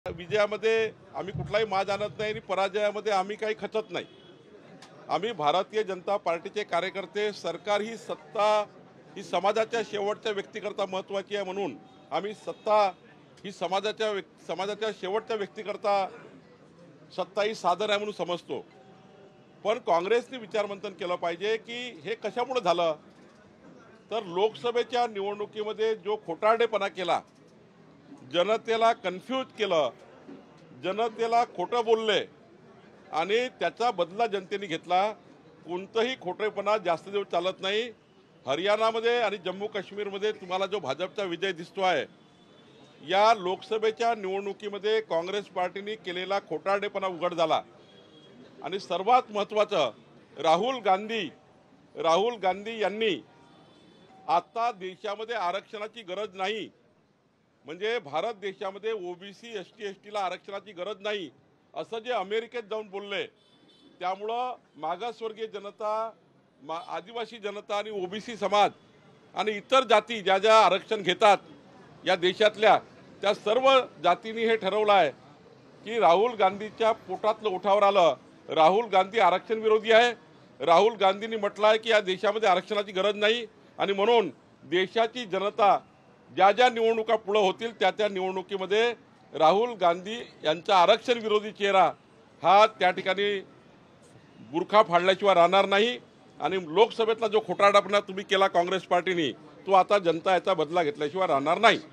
विजयामध्ये आम्ही कुठलाही माज आणत नाही आणि पराजयामध्ये आम्ही काही खचत नाही। आम्ही भारतीय जनता पार्टीचे कार्यकर्ते, सरकार ही सत्ता ही समाजाच्या शेवटच्या व्यक्तीकरता महत्त्वाची आहे, म्हणून आम्ही सत्ता ही समाजाच्या शेवटच्या व्यक्तीकरता सत्ता ही साधन आहे म्हणून समजतो। पण काँग्रेसने विचारमंथन केलं पाहिजे की हे कशामुळे झालं। तर लोकसभेच्या निवडणुकीमध्ये जो खोटारडेपणा केला, जनतेला कन्फ्यूज केलं, जनतेला खोटं बोलले आणि त्याचा बदला जनतेने घेतला। कोणताही खोटेपणा जास्त दिवस चालत नाही। हरियाणामध्ये आणि जम्मू काश्मीरमध्ये तुम्हाला जो भाजपचा विजय दिसतो आहे, या लोकसभेच्या निवडणुकीमध्ये काँग्रेस पार्टीने केलेला खोटारडेपणा उघड झाला। आणि सर्वात महत्त्वाचं, राहुल गांधी यांनी आता देशामध्ये आरक्षणाची गरज नाही, म्हणजे भारत देशामध्ये ओबीसी एसटी एसटीला आरक्षणाची गरज नाही असं जे अमेरिकेत जाऊन बोलले, त्यामुळं मागासवर्गीय जनता, आदिवासी जनता आणि ओबीसी समाज आणि इतर जाती ज्या ज्या आरक्षण घेतात या देशातल्या, त्या सर्व जातींनी हे ठरवलं आहे की राहुल गांधीच्या पोटातलं उठावर आलं। राहुल गांधी आरक्षण विरोधी आहे। राहुल गांधींनी म्हटलं आहे की या देशामध्ये आरक्षणाची गरज नाही आणि म्हणून देशाची जनता ज्या ज्या निवडणुका पुढे होतील त्या त्या निवडणुकीमध्ये राहुल गांधी यांचा आरक्षण विरोधी चेहरा हा त्या ठिकाणी बुरखा फाडल्याशिवाय राहणार नाही। आणि लोकसभेतला जो खोटारडेपणा तुम्ही केला काँग्रेस पार्टीने, तो आता जनता याचा बदला घेतल्याशिवाय राहणार नाही।